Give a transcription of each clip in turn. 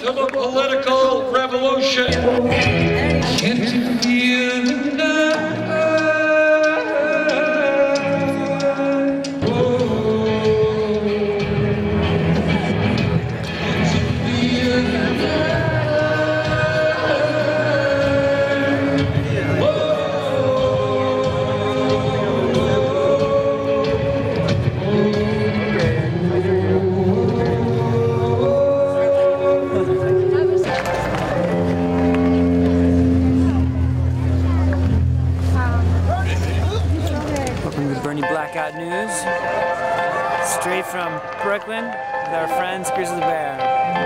to the political revolution. Can't you feel the night? Blackout news, straight from Brooklyn with our friends Grizzly Bear.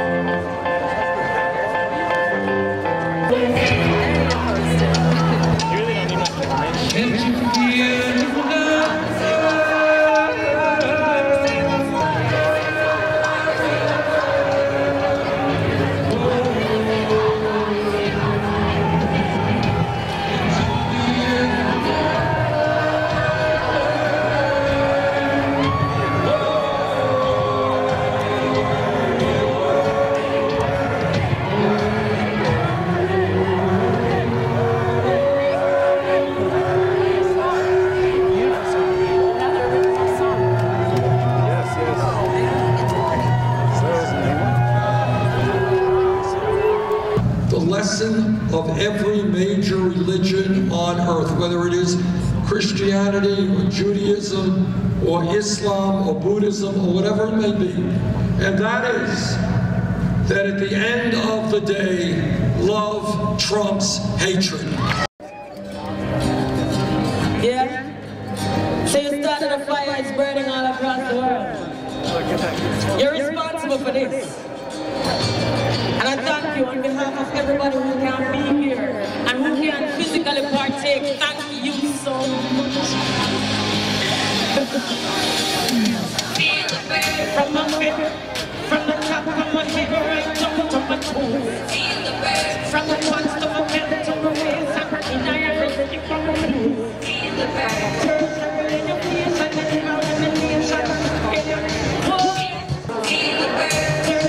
Of every major religion on earth, whether it is Christianity or Judaism or Islam or Buddhism or whatever it may be, and that is that at the end of the day, love trumps hatred. Yeah? So you started a fire, it's burning all across the world. You're responsible for this. And I thank you on behalf of everybody who can be here and who can physically partake. Thank you so much. From my head, from the top of my head right down to my toes. From the tops to my head to my waist, I'm in everything from the blue. Feel the bird. Turn in your face and then out in the nation. Feel the bird.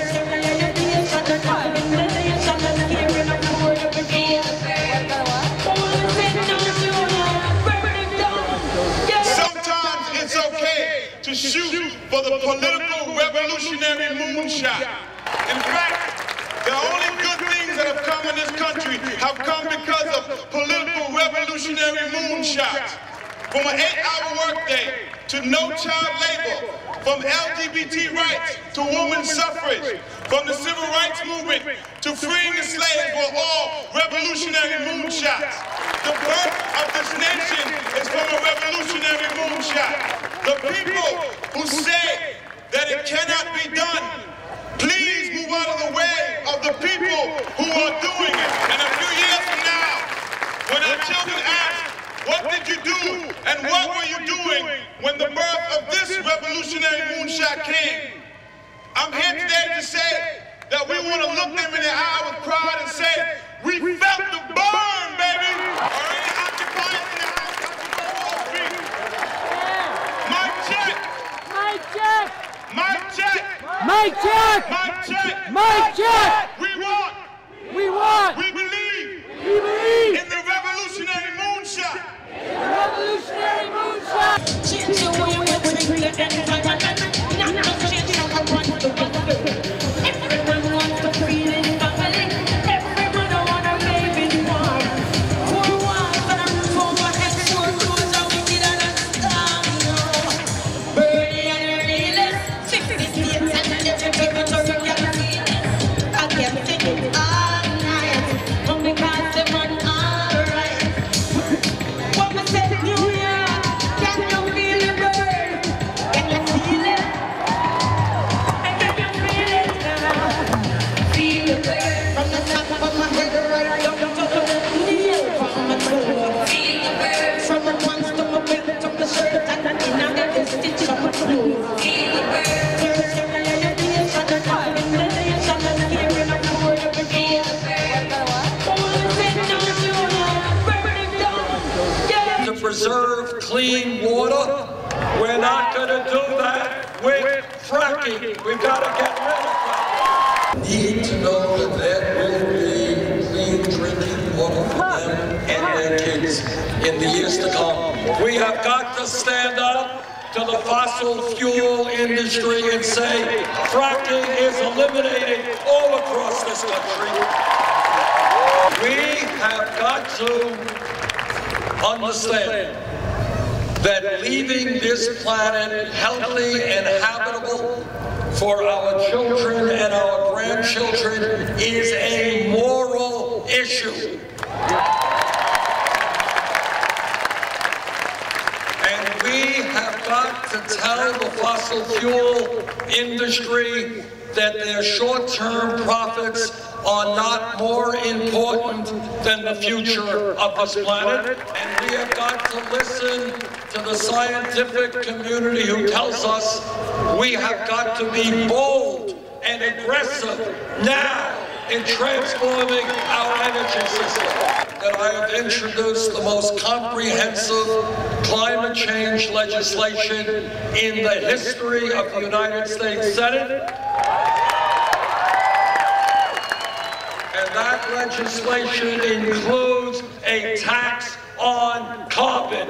Sometimes it's okay to shoot for the political revolutionary moonshot. In fact, the only good things that have come in this country have come because of political revolutionary moonshots. From an 8-hour workday to no child labor, from LGBT rights to women's suffrage, from the civil rights movement to freeing the slaves were all revolutionary moonshots. The birth of this nation is from a revolutionary moonshot. The people who say that it cannot be done, please move out of the way of the people who are doing it. And a few years from now, when our children ask, what did you do and what were you doing when the birth of this revolutionary moonshot came? I'm here today to say that we want to look them in the eye with pride and say, we felt the burn, baby! Are any occupiers in the house occupy Wall Street? Mic check! Mic check! Mic check! Mic check! Mic check! Mic check! We want! We want! We believe! We believe! In the revolutionary moonshot! Revolutionary moonshot! Change the way we bring the environment. Not change how we want to be. Everyone wants to feel in family. Everyone want a baby warm. Poor ones that are overhead, poor clothes are wicked and unstrong. Burning and realist, 50 states and every territory can feel it. I can't take it all night. Only because they want all right. What we say, New Year, can you feel the burn? Can you feel it? And can you feel it now? Feel the burn from the top of my head right down to the nail from my toe. Feel the burn from the pants to my belt to my shirt and in every stitch of my clothes. Feel the burn. There's a realization that I'm in the nation and hearing a word of the feel the burn. Only say no, you burn it down. Yeah. To preserve clean water, we're not going to do that with fracking. We've got to get rid of that. Need to know that and their kids in the years to come. We have got to stand up to the fossil fuel industry and say fracking is eliminated all across this country. We have got to understand that leaving this planet healthy and habitable for our children and our grandchildren is a moral issue. And we have got to tell the fossil fuel industry that their short-term profits are not more important than the future of this planet. And we have got to listen to the scientific community who tells us we have got to be bold and aggressive now in transforming our energy system. That I have introduced the most comprehensive climate change legislation in the history of the United States Senate. And that legislation includes a tax on carbon.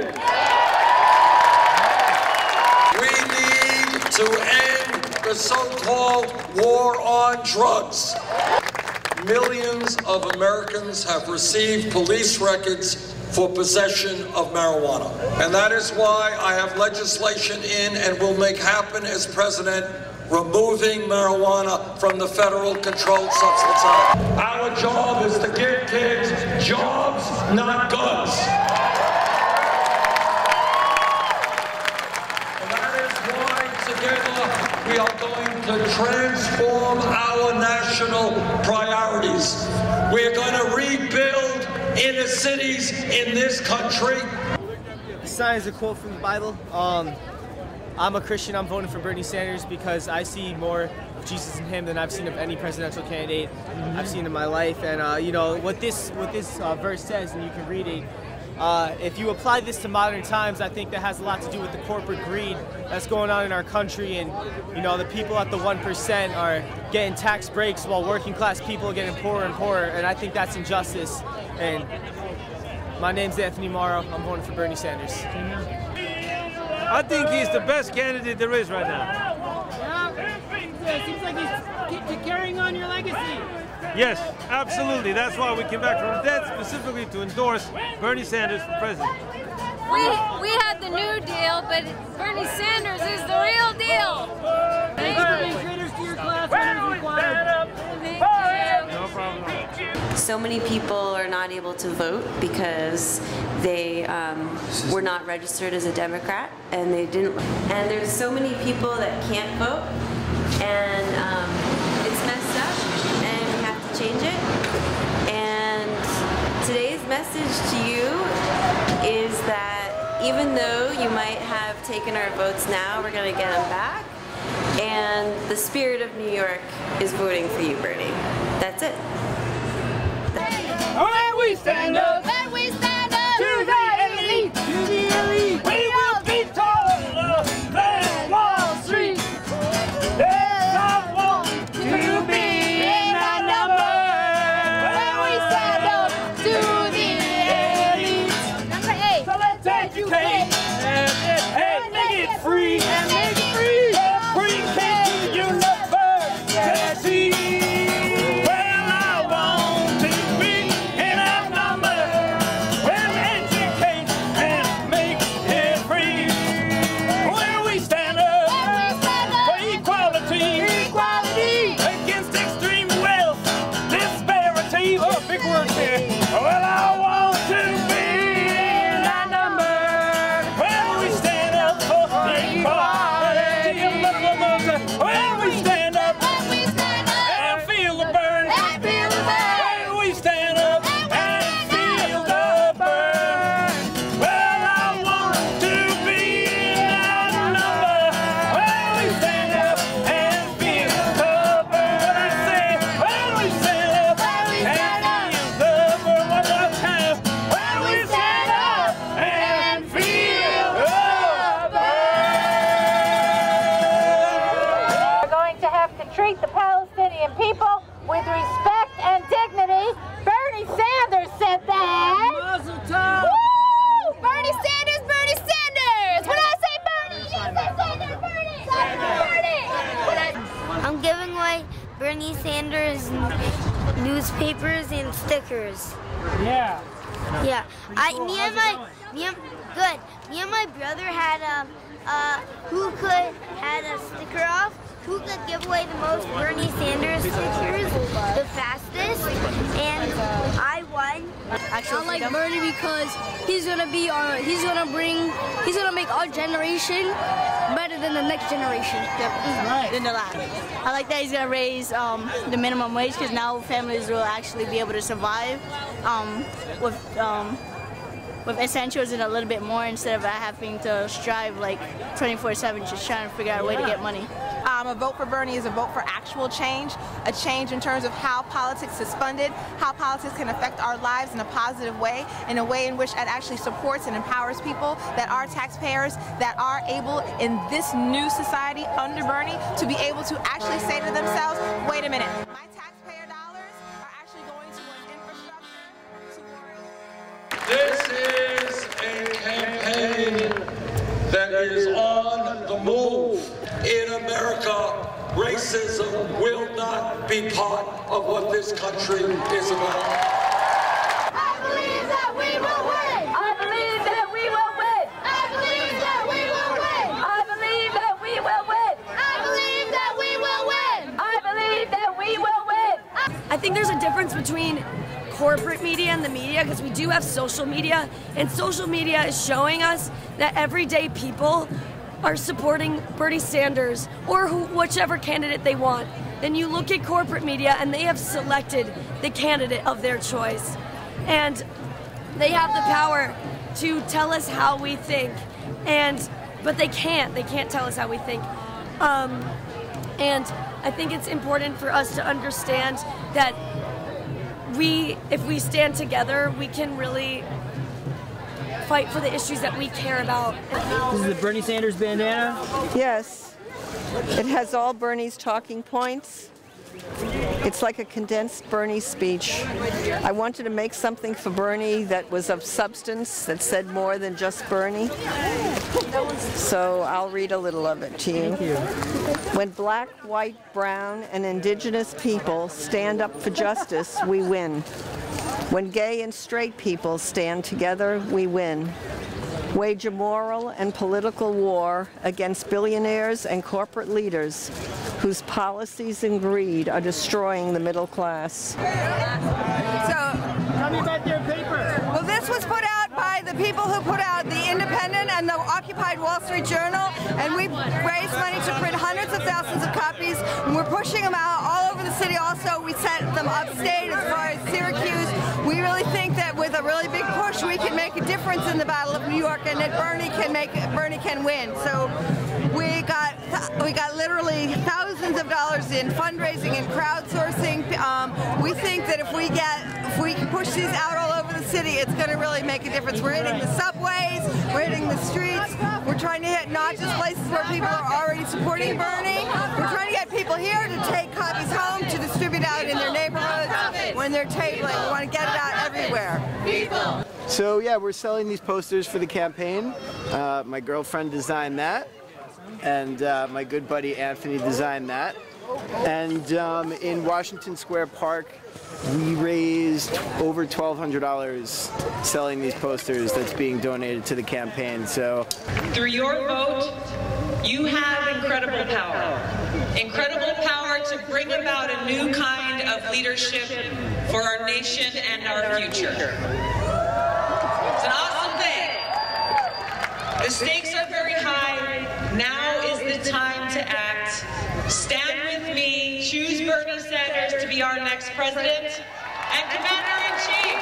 We need to end the so-called war on drugs. Millions of Americans have received police records for possession of marijuana. And that is why I have legislation in and will make happen as president, removing marijuana from the federal Controlled Substance Act. Our job is to give kids jobs, not guns. And that is why together we are going to transform our national priorities. We are going to rebuild inner cities in this country. This sign is a quote from the Bible. I'm a Christian. I'm voting for Bernie Sanders because I see more of Jesus in him than I've seen of any presidential candidate I've seen in my life. And you know what this verse says, and you can read it. If you apply this to modern times, I think that has a lot to do with the corporate greed that's going on in our country. And you know, the people at the 1% are getting tax breaks while working class people are getting poorer and poorer. And I think that's injustice. And my name's Anthony Morrow. I'm voting for Bernie Sanders. I think he's the best candidate there is right now. Yeah, it seems like he's carrying on your legacy. Yes, absolutely. That's why we came back from the dead specifically to endorse Bernie Sanders for president. We had the New Deal, but Bernie Sanders is the real deal. Thank you for being traitors to your class when it was required. Thank you. No problem. So many people are not able to vote because they were not registered as a Democrat, and they didn't. And there's so many people that can't vote, and it's messed up, and we have to change it. And today's message to you is that even though you might have taken our votes now, we're going to get them back. And the spirit of New York is voting for you, Bernie. That's it. When we stand up, Then we stand up to the elite, we will be taller than Wall Street. There's not one to be in that number. When we stand up to the elite. Number 8. So let's educate and make it free. And make it free. Free kids to university. Well, I want to be in that number. Bernie Sanders newspapers and stickers. Yeah. Yeah. Cool. Me How's and my brother had who had a sticker off. Who could give away the most Bernie Sanders stickers the fastest, and I won. I like Bernie because he's gonna make our generation better than the next generation. Right. Than the last. I like that he's gonna raise the minimum wage because now families will actually be able to survive with essentials and a little bit more instead of having to strive like 24/7 just trying to figure out a way to get money. A vote for Bernie is a vote for actual change, a change in terms of how politics is funded, how politics can affect our lives in a positive way, in a way in which it actually supports and empowers people that are taxpayers, that are able in this new society under Bernie to be able to actually say to themselves, wait a minute, my taxpayer dollars are actually going towards infrastructure, towards... This is a campaign that is on the move. In America, racism will not be part of what this country is about. I believe that we will win. I believe that we will win. I believe that we will win. I believe that we will win. I believe that we will win. I believe that we will win. I think there's a difference between corporate media and the media because we do have social media, and social media is showing us that everyday people are supporting Bernie Sanders or whichever candidate they want. Then you look at corporate media and they have selected the candidate of their choice. And they have the power to tell us how we think. But they can't tell us how we think. And I think it's important for us to understand that if we stand together, we can really fight for the issues that we care about. This is the Bernie Sanders bandana? Yes. It has all Bernie's talking points. It's like a condensed Bernie speech. I wanted to make something for Bernie that was of substance, that said more than just Bernie. So I'll read a little of it to you. Thank you. When black, white, brown, and indigenous people stand up for justice, we win. When gay and straight people stand together, we win. Wage a moral and political war against billionaires and corporate leaders whose policies and greed are destroying the middle class. So, tell me about their paper. Well, this was put out by the people who put out the Independent and the Occupied Wall Street Journal, and we raised money to print hundreds of thousands of copies, and we're pushing them out all over the city. Also, we sent them upstate as far as Syracuse. We really think that with a really big push, we can make a difference in the Battle of New York, and that Bernie can win. So we got literally thousands of dollars in fundraising and crowdsourcing. We think that if we can push these out all over the city, it's going to really make a difference. We're hitting the subways, we're hitting the streets. We're trying to hit not just places where people are already supporting Bernie. We're trying to get people here to take copies home to distribute out in their neighborhoods when they're tabling. We want to get it out everywhere. So yeah, we're selling these posters for the campaign. My girlfriend designed that, and my good buddy Anthony designed that. And in Washington Square Park, we raised over $1,200 selling these posters that's being donated to the campaign. So through your vote, you have incredible power. Incredible power to bring about a new kind of leadership for our nation and our future. It's an awesome thing. The stakes are very high. Now is the time to act. Stand with me, choose Bernie Sanders to be our next president and Commander-in-Chief.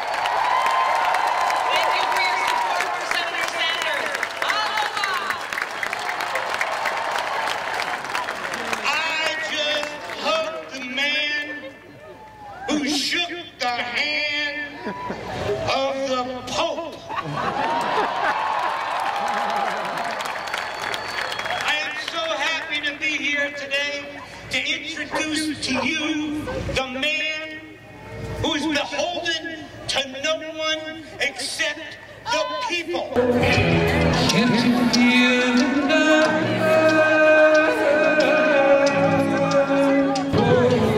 Thank you for your support for Senator Sanders. Aloha! I just hugged the man who shook the hand of the Pope. To be here today to introduce to you the man who is beholden to no one except the people. Can you feel the love?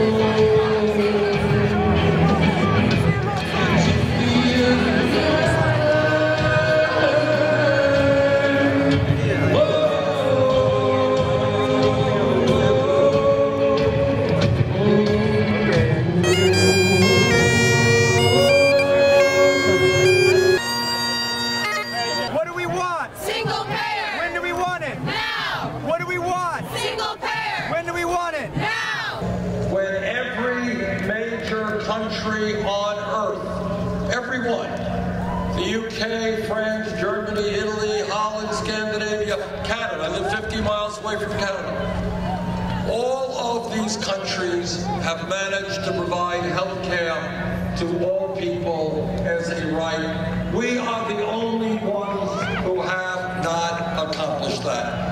country on earth. Everyone. The UK, France, Germany, Italy, Holland, Scandinavia, Canada. I live 50 miles away from Canada. All of these countries have managed to provide health care to all people as a right. We are the only ones who have not accomplished that.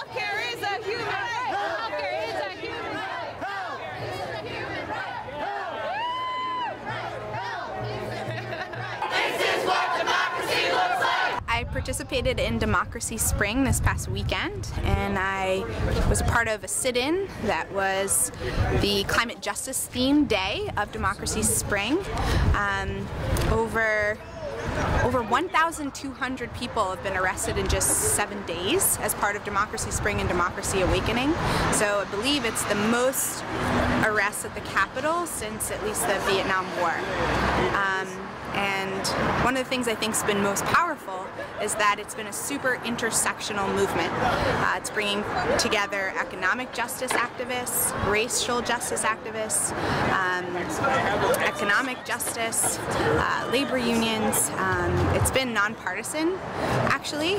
I participated in Democracy Spring this past weekend, and I was a part of a sit-in that was the climate justice themed day of Democracy Spring. Over 1,200 people have been arrested in just 7 days as part of Democracy Spring and Democracy Awakening. So I believe it's the most arrests at the Capitol since at least the Vietnam War. And one of the things I think has been most powerful is that it's been a super intersectional movement. It's bringing together economic justice activists, racial justice activists, economic justice, labor unions. It's been nonpartisan, actually,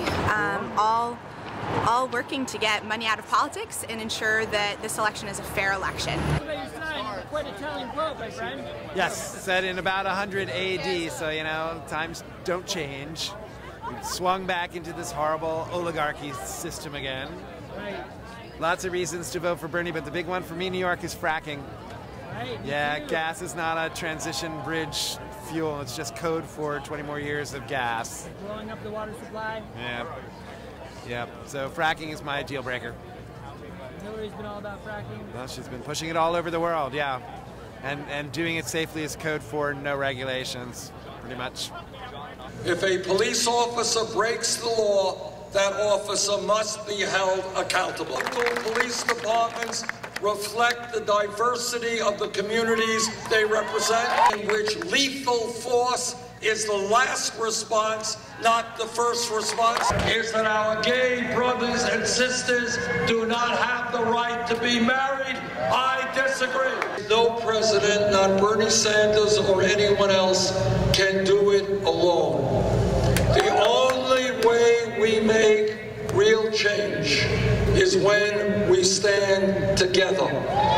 all working to get money out of politics and ensure that this election is a fair election. Quite a telling quote, my friend. Yes, said in about 100 AD, so you know, times don't change. We've swung back into this horrible oligarchy system again. Right. Lots of reasons to vote for Bernie, but the big one for me in New York is fracking. Right. Yeah, gas is not a transition bridge fuel, it's just code for 20 more years of gas. Like blowing up the water supply. Yeah, so fracking is my deal breaker. Hillary's been all about fracking. Well, she's been pushing it all over the world, yeah. And doing it safely is code for no regulations, pretty much. If a police officer breaks the law, that officer must be held accountable. Local police departments reflect the diversity of the communities they represent, in which lethal force is the last response, not the first response, is that our gay brothers and sisters do not have the right to be married. I disagree. No president, not Bernie Sanders or anyone else, can do it alone. The only way we make real change is when we stand together.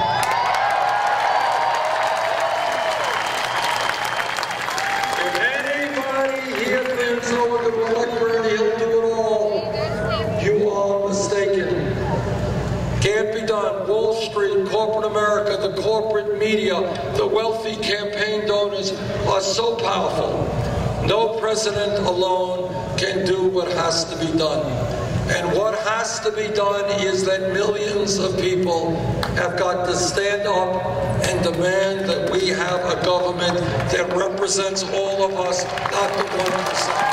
Can't be done. Wall Street, corporate America, the corporate media, the wealthy campaign donors are so powerful. No president alone can do what has to be done. And what has to be done is that millions of people have got to stand up and demand that we have a government that represents all of us, not the 1%.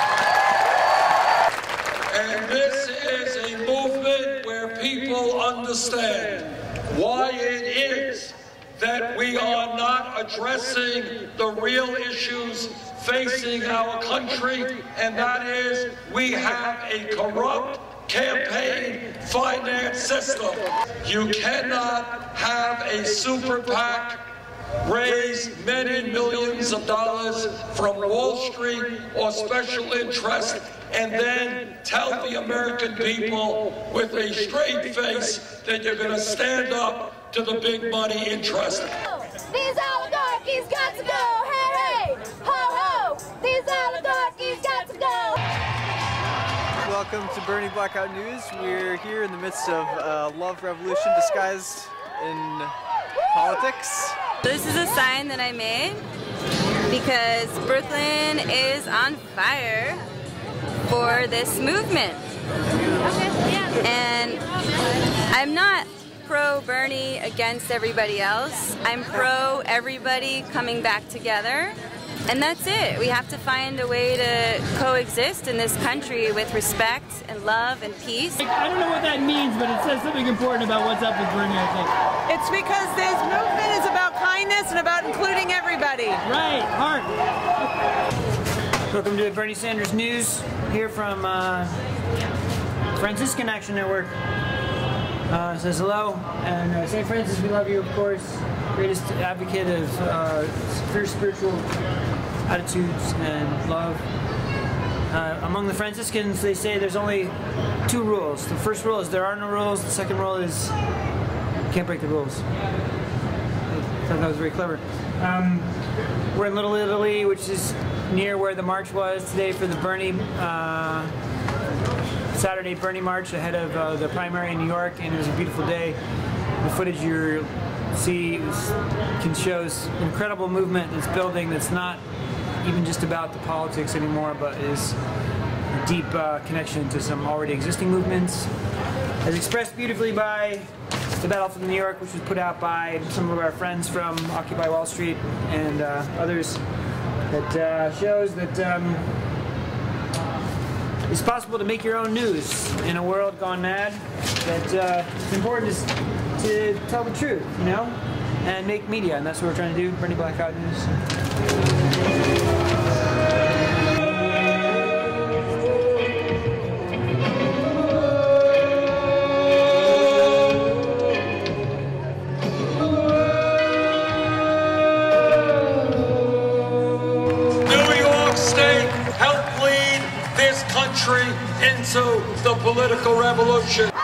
And this is a movement where people understand why it is that we are not addressing the real issues facing our country, and that is we have a corrupt campaign finance system. You cannot have a super PAC raise many millions of dollars from Wall Street or special interest and then tell the American people with a straight face that you're going to stand up to the big money interest. These oligarchies got to go, hey, hey, ho, ho, these oligarchies got to go. Welcome to Bernie Blackout News. We're here in the midst of a love revolution disguised in politics. This is a sign that I made because Brooklyn is on fire for this movement. And I'm not pro-Bernie against everybody else. I'm pro-everybody coming back together. And that's it. We have to find a way to coexist in this country with respect and love and peace. I don't know what that means, but it says something important about what's up with Bernie, I think. It's because this movement is about kindness and about including everybody. Right, heart. Welcome to Bernie Sanders News, here from Franciscan Action Network. Says hello, and St. Francis, we love you, of course. greatest advocate of fierce spiritual attitudes and love. Among the Franciscans, they say there's only 2 rules. The first rule is there are no rules. The second rule is you can't break the rules. I thought that was very clever. We're in Little Italy, which is near where the march was today for the Bernie, Saturday Bernie March ahead of the primary in New York, and it was a beautiful day. The footage you see can show incredible movement that's building that's not even just about the politics anymore, but is a deep connection to some already existing movements. As expressed beautifully by the Battle for New York, which was put out by some of our friends from Occupy Wall Street and others, that shows that it's possible to make your own news in a world gone mad, that it's important to tell the truth, you know, and make media, and that's what we're trying to do, Bernie Blackout News. Help lead this country into the political revolution.